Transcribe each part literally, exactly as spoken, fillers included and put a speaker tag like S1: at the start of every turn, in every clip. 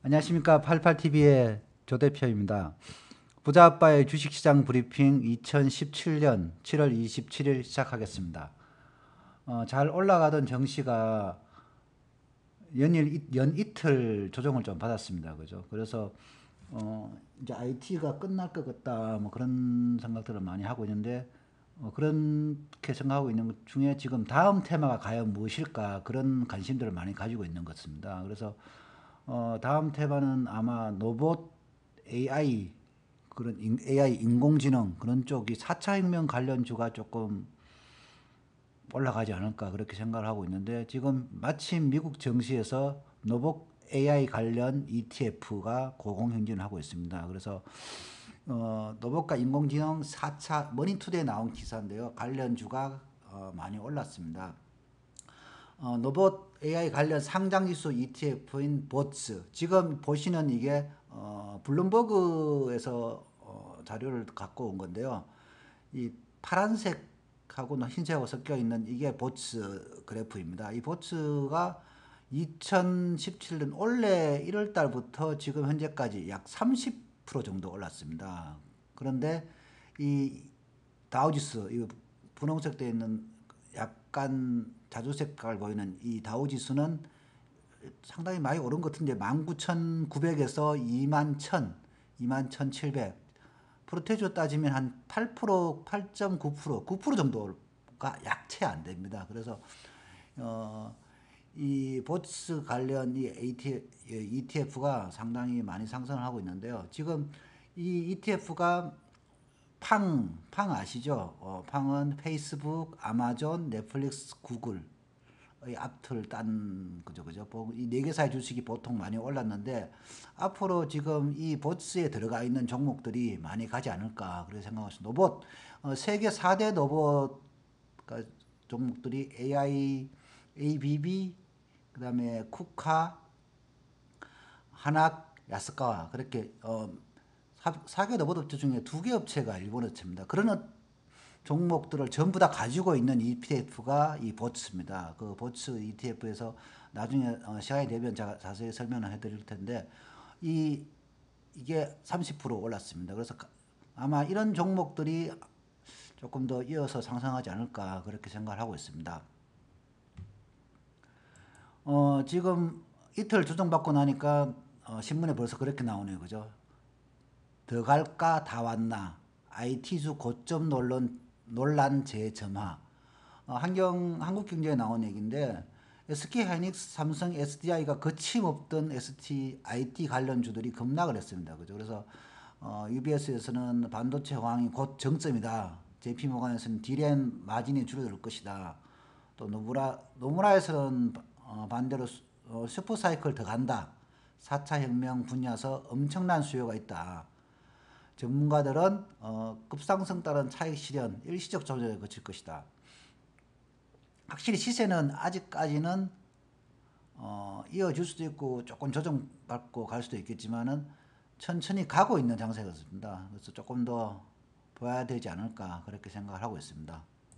S1: 안녕하십니까. 팔십팔티비의 조 대표입니다. 부자아빠의 주식시장 브리핑 이천십칠 년 칠월 이십칠일 시작하겠습니다. 어, 잘 올라가던 정시가 연일, 연 이틀 조정을 좀 받았습니다. 그죠? 그래서, 어, 이제 아이티가 끝날 것 같다. 뭐 그런 생각들을 많이 하고 있는데, 어, 그렇게 생각하고 있는 것 중에 지금 다음 테마가 과연 무엇일까? 그런 관심들을 많이 가지고 있는 것 같습니다. 그래서, 어, 다음 테마는 아마 로봇 에이아이 그런 에이아이 인공지능 그런 쪽이 사 차 혁명 관련주가 조금 올라가지 않을까 그렇게 생각을 하고 있는데 지금 마침 미국 증시에서 로봇 에이아이 관련 이티에프가 고공행진을 하고 있습니다. 그래서 어, 로봇과 인공지능 사 차 머니투데이에 나온 기사인데요. 관련주가 어, 많이 올랐습니다. 어, 로봇 에이아이 관련 상장지수 이티에프인 보츠. 지금 보시는 이게 어, 블룸버그에서 어, 자료를 갖고 온 건데요. 이 파란색하고 흰색하고 섞여 있는 이게 보츠 그래프입니다. 이 보츠가 이천십칠 년 올해 일월 달부터 지금 현재까지 약 삼십 퍼센트 정도 올랐습니다. 그런데 이 다우지수, 이 분홍색 되어 있는 약간 자주 색깔 보이는 이 다우지수는 상당히 많이 오른 것 같은데 만 구천구백에서 이만 천, 이만 천칠백. 프로테주 따지면 한 팔 퍼센트, 팔 점 구 퍼센트, 구 퍼센트 정도가 약채 안 됩니다. 그래서 어, 이 보츠 관련 이 이티에프가 상당히 많이 상승을 하고 있는데요. 지금 이 이티에프가 팡, 팡 아시죠? 어, 팡은 페이스북, 아마존, 넷플릭스, 구글 의 앞틀 딴 그죠 그죠. 이 네 개사의 주식이 보통 많이 올랐는데 앞으로 지금 이 보츠에 들어가 있는 종목들이 많이 가지 않을까 그렇게 생각하십니다. 로봇 어, 세계 사 대 로봇 그러니까 종목들이 에이아이, 에이비비, 그다음에 쿠카, 하나, 야스카와 그렇게 어, 사 개 로봇 업체 중에 두 개 업체가 일본 업체입니다. 그런 종목들을 전부 다 가지고 있는 이티에프가 이 보츠입니다. 그 보츠 이티에프에서 나중에 어, 시간이 되면 제가 자세히 설명을 해드릴 텐데 이 이게 삼십 퍼센트 올랐습니다. 그래서 아마 이런 종목들이 조금 더 이어서 상승하지 않을까 그렇게 생각을 하고 있습니다. 어, 지금 이틀 조정받고 나니까 어, 신문에 벌써 그렇게 나오네요. 그죠? 더 갈까 다 왔나 아이티주 고점 논란, 논란 재점화. 어, 한경 한국경제에 나온 얘기인데 에스케이하이닉스, 삼성, 에스디아이가 거침없던 에스티 아이티 관련주들이 급락을 했습니다. 그죠? 그래서 어, 유비에스에서는 반도체 호황이 곧 정점이다. 제이피모간에서는 디램 마진이 줄어들 것이다. 또 노무라 노무라에서는 어, 반대로 어, 슈퍼사이클 더 간다. 사 차 혁명 분야서 엄청난 수요가 있다. 전문가들은 어, 급상승 따른 차익 실현, 일시적 조정에 그칠 것이다. 확실히 시세는 아직까지는 어, 이어질 수도 있고 조금 조정받고 갈 수도 있겠지만은 천천히 가고 있는 장세였습니다. 그래서 조금 더 봐야 되지 않을까 그렇게 생각을 하고 있습니다.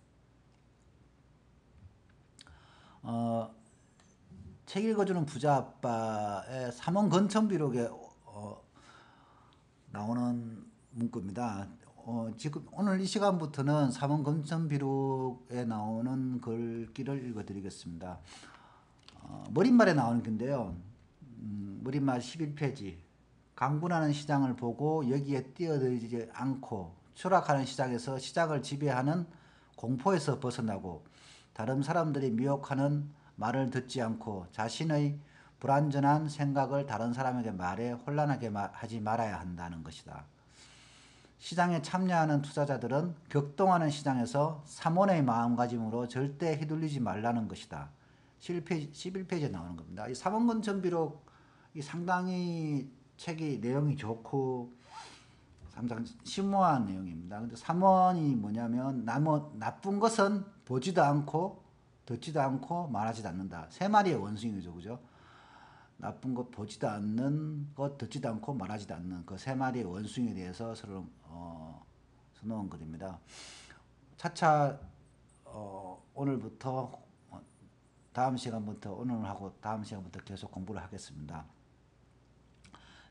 S1: 어, 책 읽어주는 부자 아빠의 삼원 건천비록에 어, 나오는 문구입니다. 어, 지금 오늘 이 시간부터는 삼원 건천비록에 나오는 글귀를 읽어드리겠습니다. 어, 머릿말에 나오는 건데요. 음, 머릿말 십일 페이지. 강분하는 시장을 보고 여기에 뛰어들지 않고 추락하는 시장에서 시장을 지배하는 공포에서 벗어나고 다른 사람들이 미혹하는 말을 듣지 않고 자신의 불완전한 생각을 다른 사람에게 말해 혼란하게 하지 말아야 한다는 것이다. 시장에 참여하는 투자자들은 격동하는 시장에서 삼원의 마음가짐으로 절대 휘둘리지 말라는 것이다. 십일 페이지, 십일 페이지에 나오는 겁니다. 이 삼원건천비록이 상당히 책이 내용이 좋고 상당히 심오한 내용입니다. 근데 삼원이 뭐냐면 나머, 나쁜 것은 보지도 않고 듣지도 않고 말하지도 않는다. 세 마리의 원숭이죠. 그죠? 나쁜 것 보지도 않는 것 듣지도 않고 말하지도 않는 그 세 마리의 원숭이에 대해서 서로 어, 써놓은 글입니다. 차차 어, 오늘부터 다음 시간부터 오늘하고 다음 시간부터 계속 공부를 하겠습니다.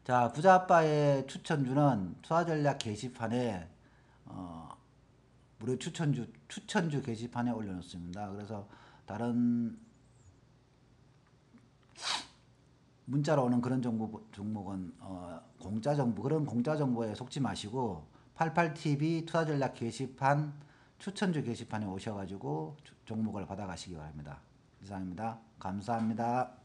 S1: 자, 부자아빠의 추천주는 투자전략 게시판에 어, 무료 추천주 추천주 게시판에 올려놓습니다. 그래서 다른 문자로 오는 그런 정보 종목은 어, 공짜 정보 그런 공짜 정보에 속지 마시고 팔십팔티비 투자전략 게시판 추천주 게시판에 오셔가지고 종목을 받아가시기 바랍니다. 이상입니다. 감사합니다.